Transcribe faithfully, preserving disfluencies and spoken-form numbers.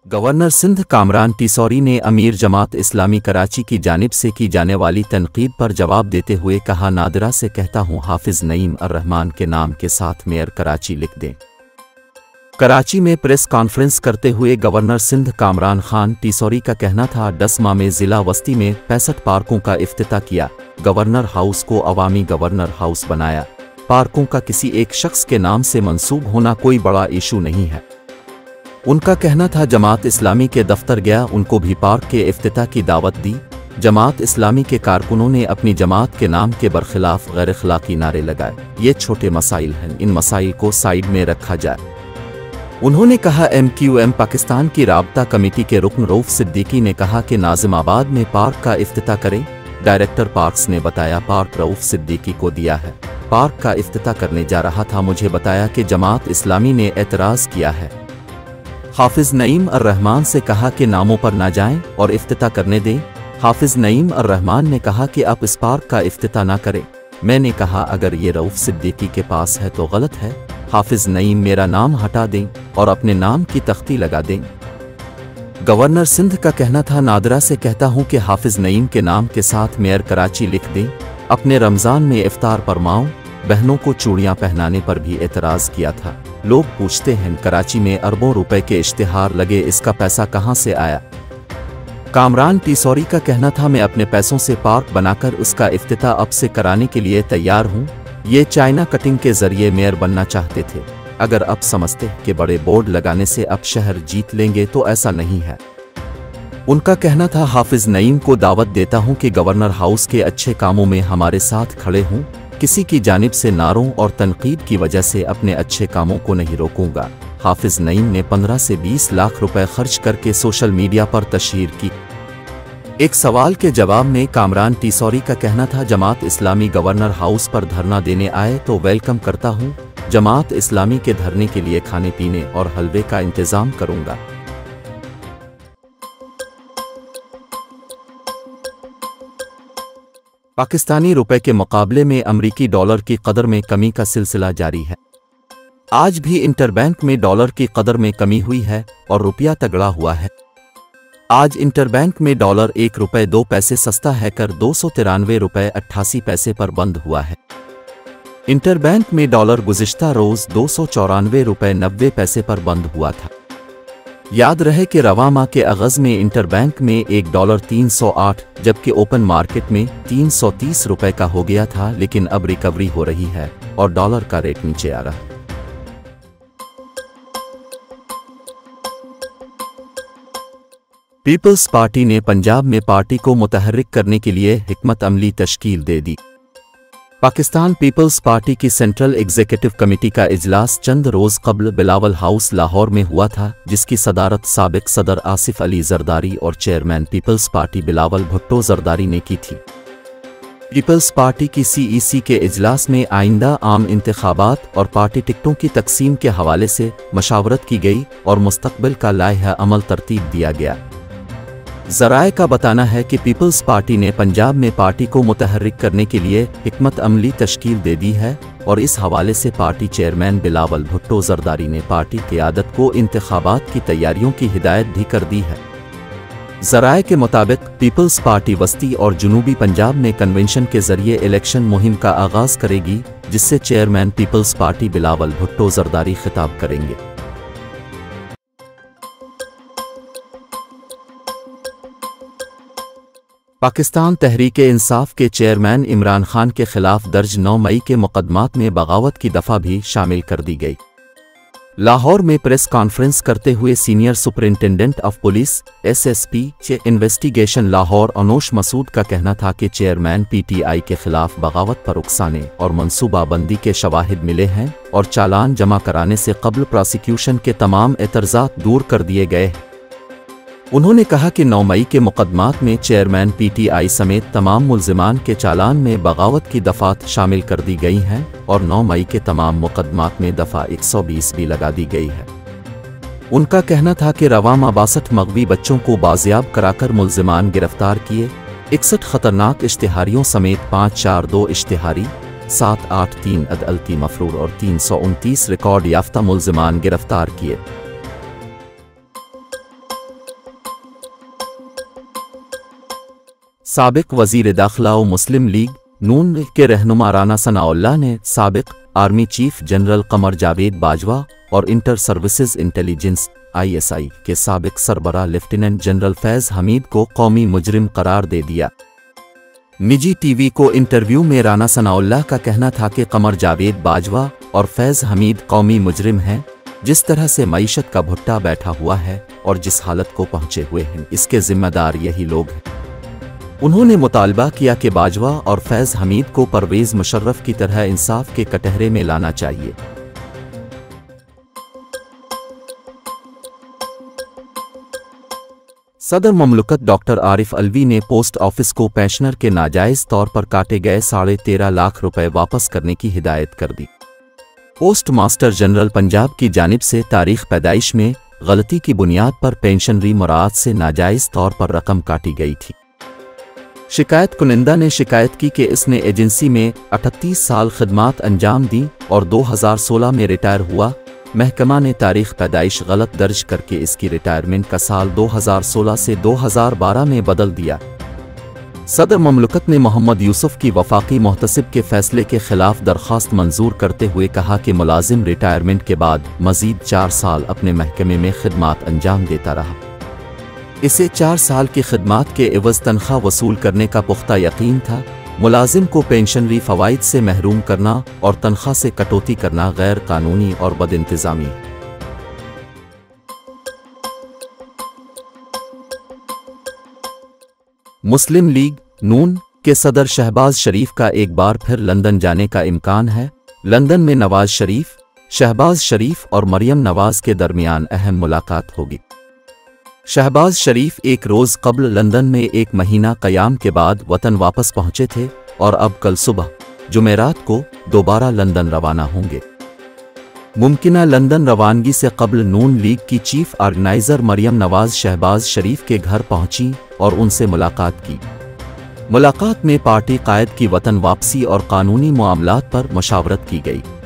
Governor Sindh Kamran टिसौरी ने अमीर जमात इस्लामी कराची की जानिब से की जाने वाली तनकीद पर जवाब देते हुए कहा, नादिरा से कहता हूँ हाफिज नईम अर रहमान के नाम के साथ मेयर कराची लिख दें। कराची में प्रेस कॉन्फ्रेंस करते हुए गवर्नर सिंध कामरान खान टिसौरी का कहना था, डसमा में जिला वस्ती में पैंसठ पार्कों का इफ्तिताह किया। गवर्नर हाउस को अवामी गवर्नर हाउस बनाया। पार्कों का किसी एक शख्स के नाम से मंसूब होना कोई बड़ा इशू नहीं है। उनका कहना था जमात इस्लामी के दफ्तर गया, उनको भी पार्क के इफ्तिताह की दावत दी। जमात इस्लामी के कारकुनों ने अपनी जमात के नाम के बरखिलाफ गैर अखलाकी नारे लगाए। ये छोटे मसाइल हैं, इन मसाइल को साइड में रखा जाए। उन्होंने कहा, एम क्यू एम पाकिस्तान की राब्ता कमेटी के रुकन रऊफ सिद्दीकी ने कहा कि नाजिमाबाद में पार्क का इफ्तिताह करें। डायरेक्टर पार्क्स ने बताया, पार्क रऊफ सिद्दीकी को दिया है। पार्क का इफ्तिताह करने जा रहा था, मुझे बताया कि जमात इस्लामी ने एतराज़ किया है। हाफिज नईम अर रहमान से कहा कि नामों पर ना जाएं और इफ्तिताह करने दें। हाफिज नईम अर रहमान ने कहा कि आप इस पार्क का इफ्तिताह ना करें। मैंने कहा, अगर ये रऊफ सिद्दीकी के पास है तो गलत है। हाफिज नईम मेरा नाम हटा दें और अपने नाम की तख्ती लगा दें। गवर्नर सिंध का कहना था, नादिरा से कहता हूं कि हाफिज नईम के नाम के साथ मेयर कराची लिख दें। अपने रमज़ान में इफ्तार पर माओ बहनों को चूड़ियां पहनाने पर भी एतराज़ किया था। लोग पूछते हैं, कराची में अरबों रुपए के इश्तिहार लगे, इसका पैसा कहां से आया? कामरान टिसौरी का कहना था, मैं अपने पैसों से पार्क बनाकर उसका इफ्तिताह अब से कराने के लिए तैयार हूं। ये चाइना कटिंग के जरिए मेयर बनना चाहते थे। अगर अब समझते कि बड़े बोर्ड लगाने से अब शहर जीत लेंगे तो ऐसा नहीं है। उनका कहना था, हाफिज नईम को दावत देता हूं कि गवर्नर हाउस के अच्छे कामों में हमारे साथ खड़े हों। किसी की जानिब से नारों और तनकीद की वजह से अपने अच्छे कामों को नहीं रोकूंगा। हाफिज नईम ने पंद्रह से बीस लाख रुपए खर्च करके सोशल मीडिया पर तशहीर की। एक सवाल के जवाब में कामरान टिसौरी का कहना था, जमात इस्लामी गवर्नर हाउस पर धरना देने आए तो वेलकम करता हूं। जमात इस्लामी के धरने के लिए खाने पीने और हलवे का इंतजाम करूंगा। पाकिस्तानी रुपए के मुकाबले में अमरीकी डॉलर की कदर में कमी का सिलसिला जारी है। आज भी इंटरबैंक में डॉलर की कदर में कमी हुई है और रुपया तगड़ा हुआ है। आज इंटरबैंक में डॉलर एक रुपए दो पैसे सस्ता है कर दो सौ तिरानवे रुपए अट्ठासी पैसे पर बंद हुआ है। इंटरबैंक में डॉलर गुज़िश्ता रोज दो सौ चौरानवे रुपए नब्बे पैसे पर बंद हुआ था। याद रहे कि रवा माह के अगज़ में इंटरबैंक में एक डॉलर तीन सौ आठ जबकि ओपन मार्केट में तीन सौ तीस रुपए का हो गया था, लेकिन अब रिकवरी हो रही है और डॉलर का रेट नीचे आ रहा है। पीपल्स पार्टी ने पंजाब में पार्टी को मुतहर्रिक करने के लिए हिकमत अमली तश्कील दे दी। पाकिस्तान पीपल्स पार्टी की सेंट्रल एग्जीक्यूटिव कमेटी का इजलास चंद रोज कबल बिलावल हाउस लाहौर में हुआ था, जिसकी सदारत साबिक सदर आसिफ अली जरदारी और चेयरमैन पीपल्स पार्टी बिलावल भुट्टो जरदारी ने की थी। पीपल्स पार्टी की सी ई सी के इजलास में आइंदा आम इंतखाबात और पार्टी टिकटों की तकसीम के हवाले से मशावरत की गई और मुस्तकबिल का लाइहा अमल तरतीब दिया गया। ज़राए का बताना है कि पीपल्स पार्टी ने पंजाब में पार्टी को मुतहर्रिक करने के लिए हिकमत अमली तश्कील दे दी है और इस हवाले से पार्टी चेयरमैन बिलावल भुट्टो जरदारी ने पार्टी क़ियादत को इंतखाबात की तैयारियों की हिदायत भी कर दी है। ज़राए के मुताबिक पीपल्स पार्टी वस्ती और जनूबी पंजाब में कन्वेंशन के जरिए इलेक्शन मुहिम का आगाज़ करेगी, जिससे चेयरमैन पीपल्स पार्टी बिलावल भुट्टो जरदारी खिताब करेंगे। पाकिस्तान तहरीक इंसाफ के चेयरमैन इमरान खान के खिलाफ दर्ज नौ मई के मुकदमात में बगावत की दफ़ा भी शामिल कर दी गई। लाहौर में प्रेस कॉन्फ्रेंस करते हुए senior superintendent of police S S P चे इन्वेस्टिगेशन लाहौर अनोश मसूद का कहना था कि चेयरमैन पी टी आई के खिलाफ बगावत पर उकसाने और मनसूबाबंदी के शवाहिद मिले हैं और चालान जमा कराने से कबल प्रोसिक्यूशन के तमाम एतराज़ात दूर कर दिए गए हैं। उन्होंने कहा कि नौ मई के मुकदमात में चेयरमैन पी टी आई समेत तमाम मुल्ज़िमान के चालान में बगावत की दफ़ात शामिल कर दी गई हैं और नौ मई के तमाम मुकदमात में दफ़ा एक सौ बीस भी लगा दी गई है। उनका कहना था कि रवा माह बासठ मगवी बच्चों को बाजियाब कराकर मुल्ज़िमान गिरफ्तार किए। इकसठ खतरनाक इश्तिहारियों समेत पाँच चार दो इश्तिहारी, सात आठ तीन अदलती मफरूर और तीन सौ उनतीस रिकॉर्ड याफ्ता मुल्ज़िमान गिरफ्तार किए। साबिक वज़ीर दाखिला व मुस्लिम लीग नून के रहनुमा राना सनाउल्लाह ने साबिक army chief general Qamar Javed Bajwa और inter services intelligence I S I के साबिक सरबराह लेफ्टिनेंट जनरल फैज़ हमीद को कौमी मुजरिम करार दे दिया। निजी टीवी को इंटरव्यू में राना सनाउल्लाह का कहना था कि कमर जावेद बाजवा और फैज़ हमीद कौमी मुजरिम हैं। जिस तरह से मईशत का भुट्टा बैठा हुआ है और जिस हालत को पहुंचे हुए हैं, इसके जिम्मेदार यही लोग हैं। उन्होंने मुतालबा किया कि बाजवा और फैज़ हमीद को परवेज़ मुशर्रफ की तरह इंसाफ के कटहरे में लाना चाहिए। सदर ममलकत डॉक्टर आरिफ अलवी ने पोस्ट ऑफिस को पेंशनर के नाजायज़ तौर पर काटे गए साढ़े तेरह लाख रुपए वापस करने की हिदायत कर दी। पोस्ट मास्टर जनरल पंजाब की जानिब से तारीख पैदाइश में गलती की बुनियाद पर पेंशनरी मुराद से नाजायज़ तौर पर रकम काटी गई थी। शिकायत कुनिंदा ने शिकायत की कि इसने एजेंसी में अठतीस साल खिदमात अंजाम दी और दो हज़ार सोलह में रिटायर हुआ। महकमा ने तारीख पैदाइश गलत दर्ज करके इसकी रिटायरमेंट का साल दो हज़ार सोलह से दो हज़ार बारह में बदल दिया। सदर ममलकत ने मोहम्मद यूसुफ की वफाकी मोहतसिब के फैसले के खिलाफ दरख्वास्त मंजूर करते हुए कहा कि मुलाजिम रिटायरमेंट के बाद मजीद चार साल अपने महकमे में खिदमात अंजाम देता रहा। इसे चार साल की खिदमात के एवज तनख्वाह वसूल करने का पुख्ता यकीन था। मुलाजिम को पेंशनरी फ़वाइद से महरूम करना और तनख्वाह से कटौती करना गैर कानूनी और बदइंतज़ामी है। मुस्लिम लीग नून के सदर शहबाज शरीफ का एक बार फिर लंदन जाने का इम्कान है। लंदन में नवाज शरीफ, शहबाज शरीफ और मरियम नवाज के दरमियान अहम मुलाकात होगी। शहबाज शरीफ एक रोज़ कबल लंदन में एक महीना क़याम के बाद वतन वापस पहुंचे थे और अब कल सुबह जुमेरात को दोबारा लंदन रवाना होंगे। मुमकिना लंदन रवानगी से कबल नून लीग की चीफ ऑर्गेनाइज़र मरियम नवाज शहबाज शरीफ के घर पहुंची और उनसे मुलाकात की। मुलाकात में पार्टी कायद की वतन वापसी और कानूनी मामलात पर मशावरत की गई।